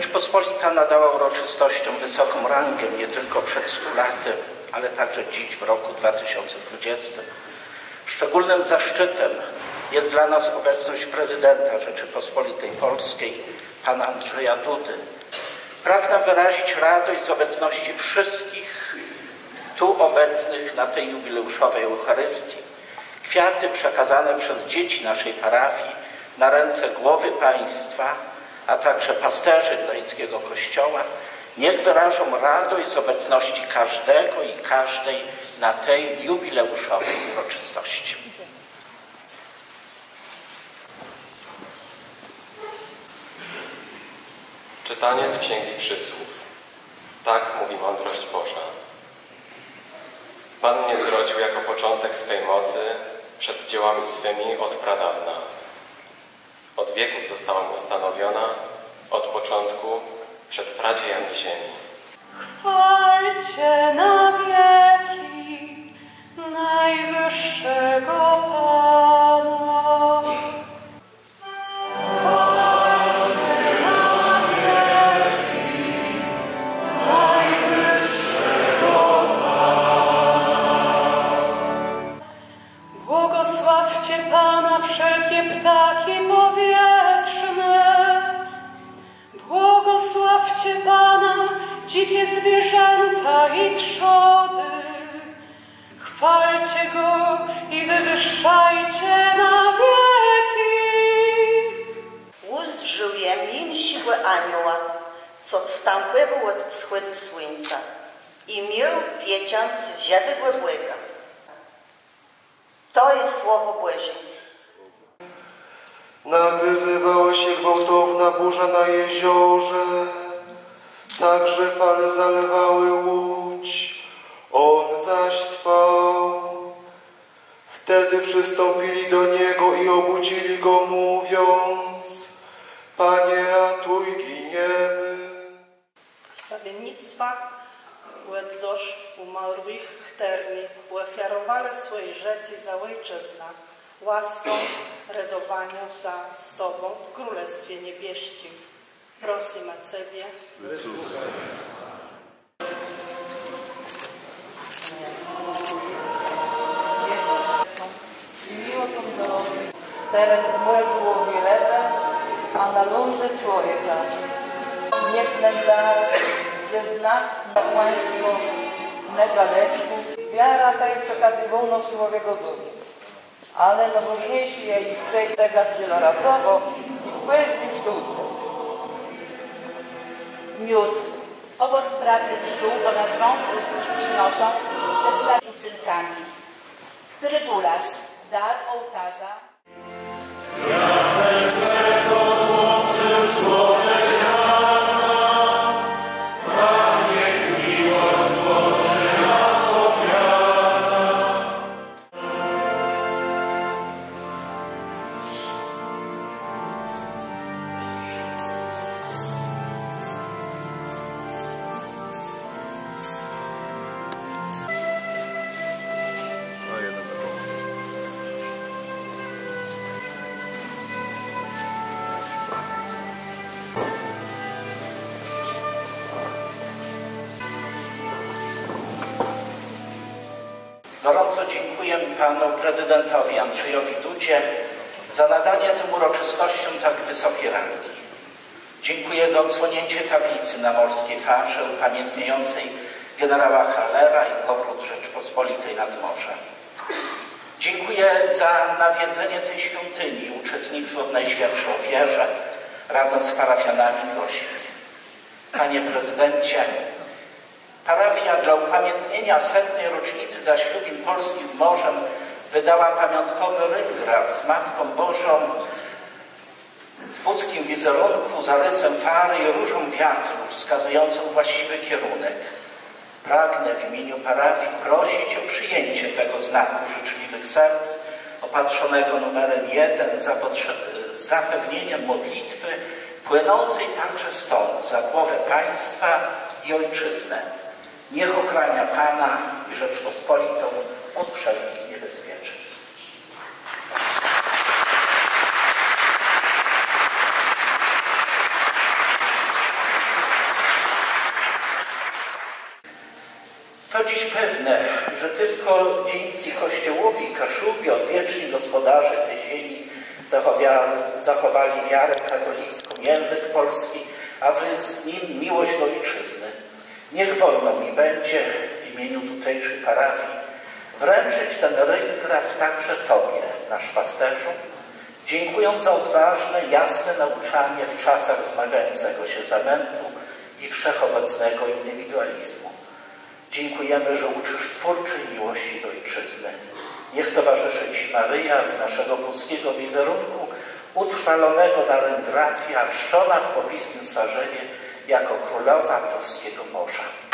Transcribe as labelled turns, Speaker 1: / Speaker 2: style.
Speaker 1: Rzeczpospolita nadała uroczystościom wysoką rangę nie tylko przed 100 laty, ale także dziś w roku 2020. Szczególnym zaszczytem jest dla nas obecność prezydenta Rzeczypospolitej Polskiej, pana Andrzeja Dudy. Pragnę wyrazić radość z obecności wszystkich tu obecnych na tej jubileuszowej Eucharystii. Kwiaty przekazane przez dzieci naszej parafii na ręce głowy państwa, a także pasterzy gdańskiego Kościoła, niech wyrażą radość z obecności każdego i każdej na tej jubileuszowej uroczystości.
Speaker 2: Czytanie z Księgi Przysłów. Tak mówi mądrość Boża. Pan mnie zrodził jako początek swej mocy przed dziełami swymi od pradawna. Od wieków zostałam ustanowiona, od początku, przed pradziejami ziemi.
Speaker 3: Chwalcie na wieki najwyższego Pana. Chwalcie na wieki najwyższego Pana. Błogosławcie Pana wszelkie ptaki powietrzne. Błogosławcie Pana dzikie zwierzęta i trzody. Chwalcie Go i wywyższajcie na wieki.
Speaker 4: Uzdrzył im siłę anioła, co wstąpił od wschodu słońca i miał pieczęć żywego Boga. To jest słowo Boże.
Speaker 5: Nawyzywała się gwałtowna burza na jeziorze, także fale zalewały łódź, on zaś spał. Wtedy przystąpili do niego i obudzili go, mówiąc: Panie, ratuj, giniemy.
Speaker 6: Wstawiennictwa dość umarłych chterni ofiarowali swojej rzeczy za ojczyznę, łaską redowaniu z Tobą w Królestwie Niebieskim. Prosimy Ciebie.
Speaker 7: I miło tą drodze, teren było wiele, a na lądze człowieka. Niech nam da ze znak na państwo nedaleczku. Wiara ta i przekazywano w Słowie Godowi. Ale najważniejszy jest i przejdę wielorazowo i w każdej sztuce.
Speaker 8: Miód, owoc pracy pszczół oraz rąk ludzkich przynoszą przedstawić uczynkami. Trybularz, dar ołtarza.
Speaker 1: Gorąco dziękuję panu prezydentowi Andrzejowi Dudzie za nadanie tym uroczystościom tak wysokiej rangi. Dziękuję za odsłonięcie tablicy na morskiej farze upamiętniającej generała Hallera i powrót Rzeczpospolitej nad morze. Dziękuję za nawiedzenie tej świątyni i uczestnictwo w Najświętszej Ofierze razem z parafianami gośćmi. Panie prezydencie, parafia dla upamiętnienia 100. rocznicy zaślubin Polski z morzem wydała pamiątkowy rygraf z Matką Bożą w łódzkim wizerunku, zarysem fary i różą wiatru wskazującą właściwy kierunek. Pragnę w imieniu parafii prosić o przyjęcie tego znaku życzliwych serc, opatrzonego numerem 1 z zapewnieniem modlitwy płynącej także stąd za głowę państwa i ojczyznę. Niech ochrania Pana i Rzeczpospolitą od wszelkich niebezpieczeństw. tylko dzięki Kościołowi Kaszubie odwieczni gospodarze tej ziemi zachowali wiarę katolicką, język polski, a wraz z nim miłość do ojczyzny. Niech wolno mi będzie w imieniu tutejszej parafii wręczyć ten ryngraf także Tobie, nasz pasterzu, dziękując za odważne, jasne nauczanie w czasach zmagającego się zamętu i wszechobecnego indywidualizmu. Dziękujemy, że uczysz twórczej miłości do ojczyzny. Niech towarzyszy Ci Maryja z naszego boskiego wizerunku, utrwalonego na ryngrafie, a czczona w pobliskim Starzewie jako królowa polskiego morza.